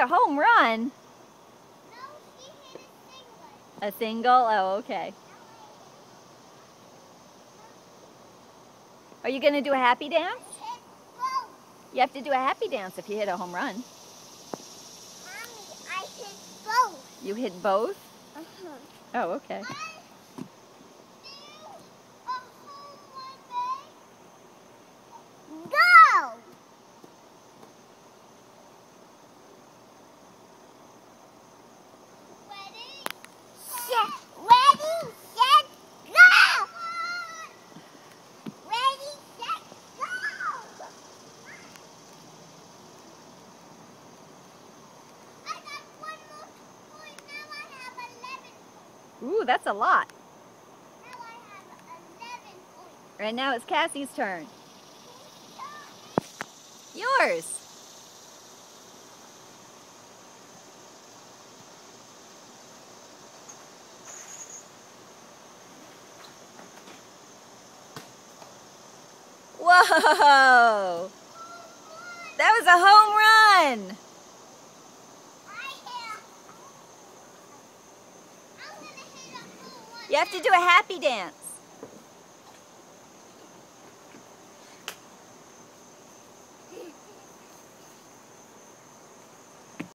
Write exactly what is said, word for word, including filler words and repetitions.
A home run? No, she hit a single. A single? Oh, okay. Are you going to do a happy dance? I hit both. You have to do a happy dance if you hit a home run. Mommy, I hit both. You hit both? Uh-huh. Oh, okay. Go! Ready? Set. Ready, set, go! Ready, set, go! I got one more point. Now I have eleven points. Ooh, that's a lot. Now I have eleven points. Right now it's Cassie's turn. Yours. Whoa! That was a home run! You have to do a happy dance.